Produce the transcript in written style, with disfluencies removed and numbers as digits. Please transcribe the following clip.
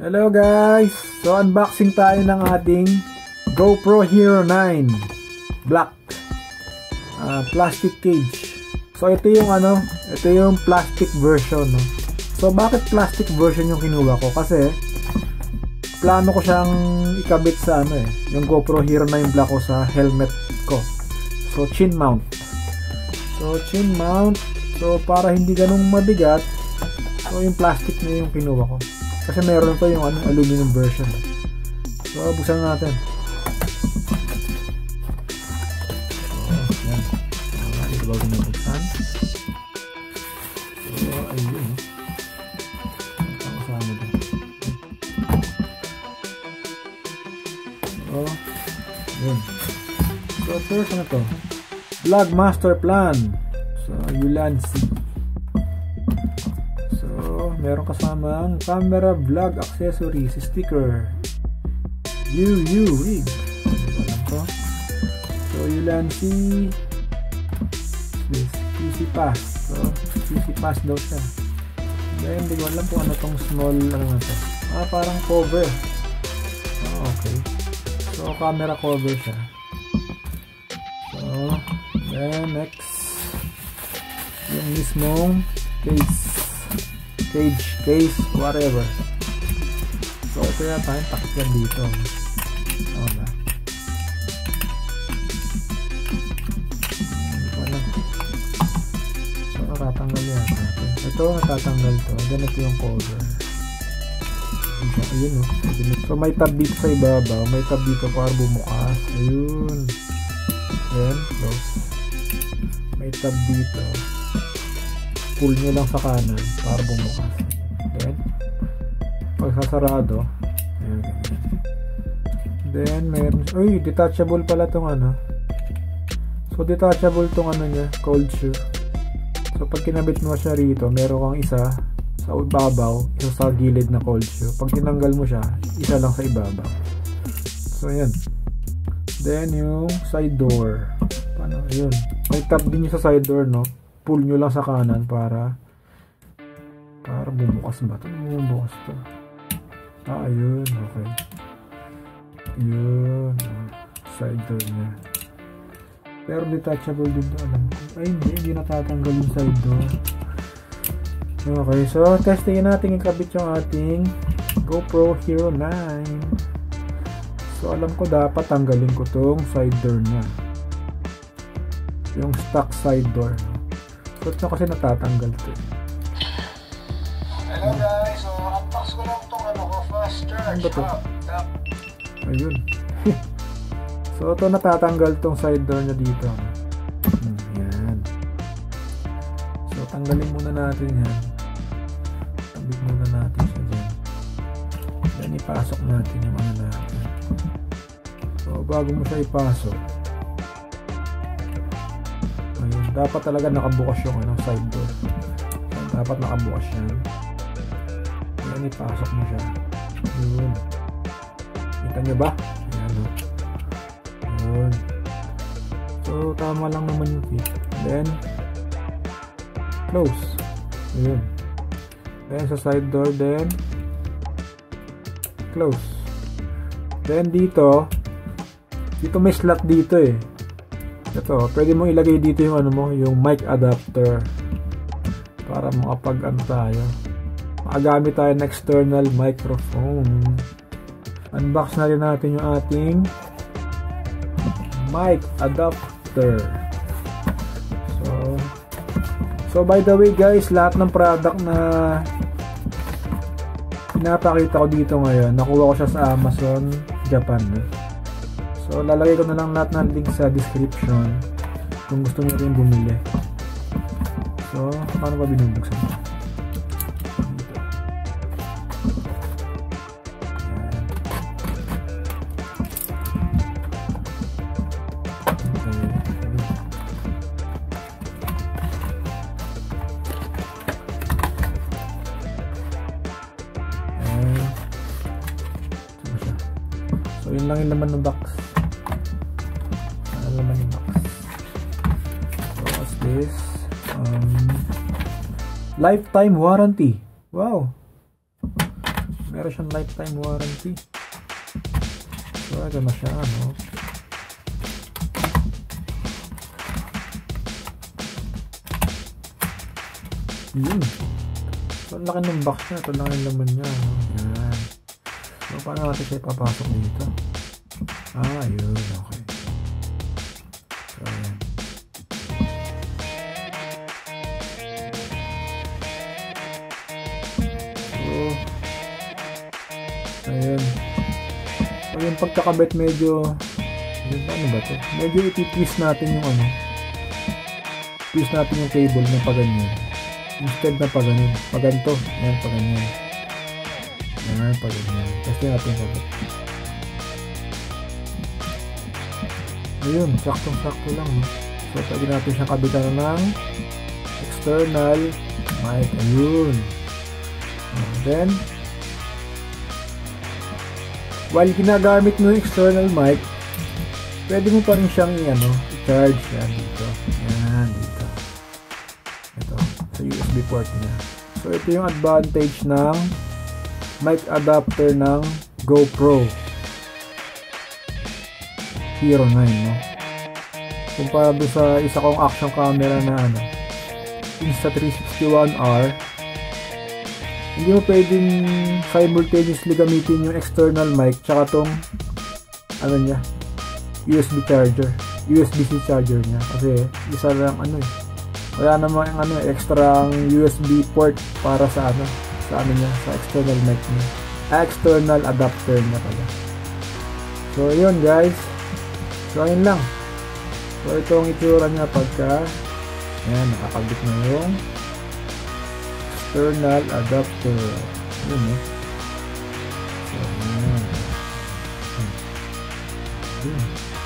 Hello guys! So unboxing tayo ng ating GoPro Hero 9 Black plastic cage. So ito yung plastic version, no? So bakit plastic version yung kinuha ko? Kasi plano ko siyang ikabit sa yung GoPro Hero 9 Black ko sa helmet ko. So chin mount. So para hindi ganung mabigat, so yung plastic na yung kinuha ko. Kasi meron pa yung aluminum version. So buksan natin. So yan. Ito bago nabuksan. So ayun. Ang kasama din. So yun. So first ano to? Vlog Master Plan. So UHD. Meron kasamang camera, vlog, accessories, sticker, rig. So UHD PC pass. So PC pass daw siya. Then hindi ko alam kung ano tong small to. Parang cover. Okay. So camera cover siya. So then next yung mismong cage, whatever. So ito yata yung takip yan dito. Okay. So natatanggal yata. Ito natatanggal to. Then ito yung cover. Ayun o. So may tab dito sa ibabaw. May tab dito para bumukas. Ayun. Then close. May tab dito. Pull nyo lang sa kanan para bumukas. Then pag sasarado, ayan. Then meron, detachable pala tong So detachable tong niya, cold shoe. So pag kinabit mo siya rito, meron kang isa sa ibabaw, isa sa gilid na cold shoe. Pag tinanggal mo siya, isa lang sa ibabaw. So ayan. Then yung side door. Paano? Ayun. May tab din yung sa side door, no? Pull nyo lang sa kanan para bumukas ba? Ito bumukas to. Ayun. Okay. Yun. Side door niya. Pero detachable din to, alam ko. Ay, hindi natatanggal yung side door. Okay. So, testingin natin ikabit yung ating GoPro Hero 9. So, alam ko dapat tanggalin ko tong side door niya. Yung stock side door. So ito kasi natatanggal to. Hello guys, so unbox ko lang itong ko, fast charge. Ayun. So ito natatanggal tong side door niya dito. Yan. So tanggalin muna natin yan. Tabig muna natin siya dyan. Then ipasok natin yung natin. So bago mo siya ipasok, dapat talaga nakabukas yung side door. Dapat nakabukas yan. Ayan, ipasok mo siya. Yun. Kita nyo ba? Ayan, o. Yun. So, tama lang naman yung fit. Then, close. Yun. Then, sa side door, then, close. Then, dito may slot dito eh. Ito, pwede mong ilagay dito yung yung mic adapter para makapag tayo. Makagamit tayo ng external microphone. Unbox na rin natin yung ating mic adapter. So by the way guys, lahat ng product na pinapakita ko dito ngayon, nakuha ko siya sa Amazon Japan. So, lalagay ko na lang lahat ng link sa description kung gusto nyo rin bumili. So, paano ba binubuksan? Dito. So, yun lang yung laman ng box. This lifetime warranty. Wow. Meron siyang lifetime warranty. So, ito na siya, no? Yun. So, ang laki ng box niya. Ito lang yung laman niya, no? Yan. So, paano natin siya ipapasok dito? Yun. Okay. So, yan. Ayan. So, yung pagkakabit medyo ano ba to? Medyo iti-twist natin yung twist natin yung cable na paganyan. Instead na paganin. Paganto. Ayan, paganyan. Ayan, paganyan. Kasi natin kabit. Ayun, saktong-sakto lang. So, pwede natin siyang kabitan ng external mic. Ayun. Then, while ginagamit mo yung external mic, pwede mo pa rin siyang i-charge yan dito. Yan, dito. Ito, sa USB port niya. So, ito yung advantage ng mic adapter ng GoPro Hero 9, no? Kumpara doon sa isa kong action camera na Insta360 hindi mo pwedeng simultaneously gamitin yung external mic tsaka tong USB charger, USB-C charger niya kasi isa lang wala namang extra USB port para sa sa external mic niya, external adapter niya pala. So yun guys, so ayun lang. So ito ang itsura niya pagka nakakabit na yung external adapter. Yun So, yun.